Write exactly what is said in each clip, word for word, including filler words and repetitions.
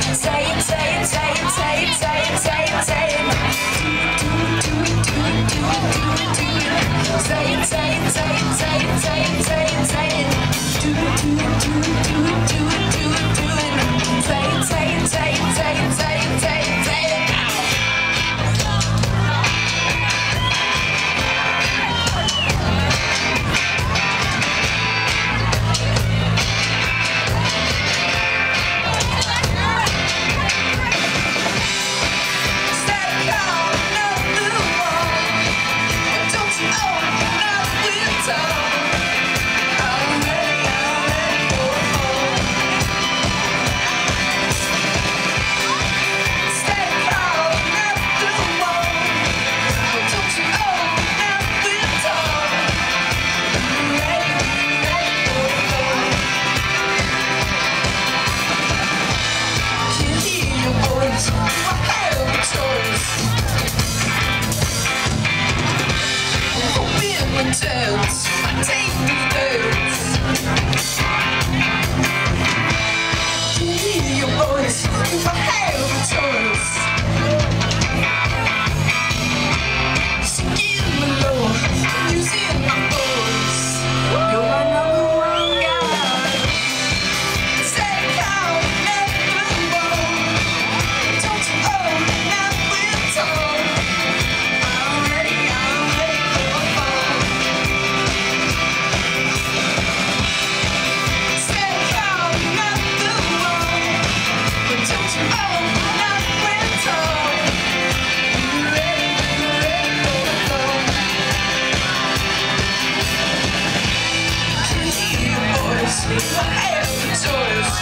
Say it, say it, say it, say it, say it, say it, say it. Do it, do it, do it, do it, do it, do it, do it. Say it, say it, say it, say it, say it, say it, say it. Do it, do it, do it, do it, do it, do it, do it. Say it, say it, say it, say it, say it, say it, say it. I take the pills. To hear your voice, if I have a choice. Singing alone, using my voice. You're my number one guy. Say how never wrong. Don't you own that we're torn. I'm ready, I'm ready for a fall. I have a choice.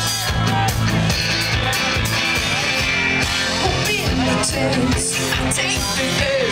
Open the tent, I take the